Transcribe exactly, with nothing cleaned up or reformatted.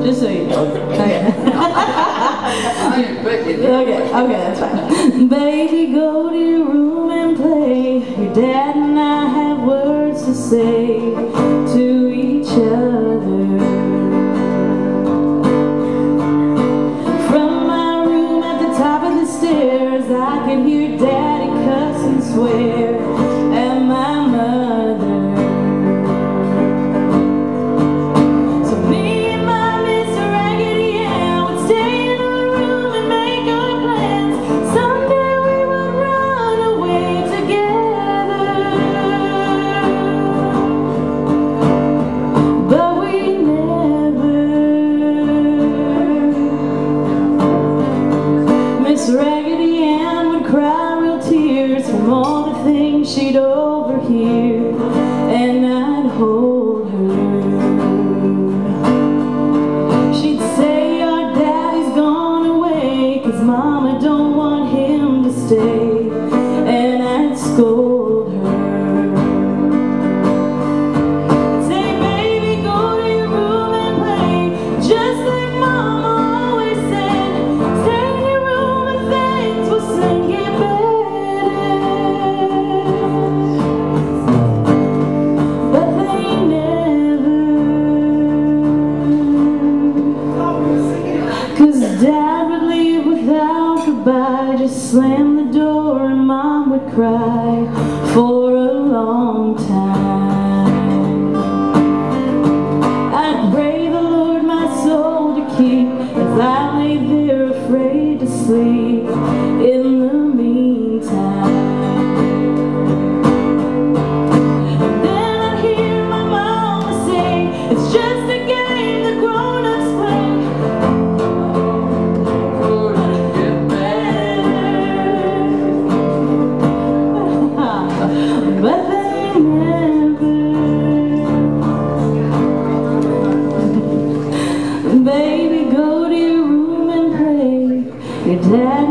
just so you know. Okay. Okay, okay, that's fine. Baby, go to your room and play. Your dad and I have words to say to each other. From my room at the top of the stairs, I could hear Daddy cuss and swear at my mother. So me and my Mister Raggedy Ann would stay in the room and make our plans. Someday we would run away together, but we never. Miss Raggedy Ann would cry real tears from all the things she'd overhear, and I'd hold her. She'd say our daddy's gone away 'cause Mama don't want him to stay, and I'd scold her. I'd say, baby, go to your room and play, just like Mama always said. Stay in your room and things will soon get better. But they never. 'Cause Dad would leave without goodbye, just slam the door and Mom would cry for a long time. I'd pray the Lord my soul to keep as I lay there afraid to sleep in the meantime. And then I'd hear my mama say, it's just a game the grown-ups play. But they never. Baby, go to your room and pray. Your dad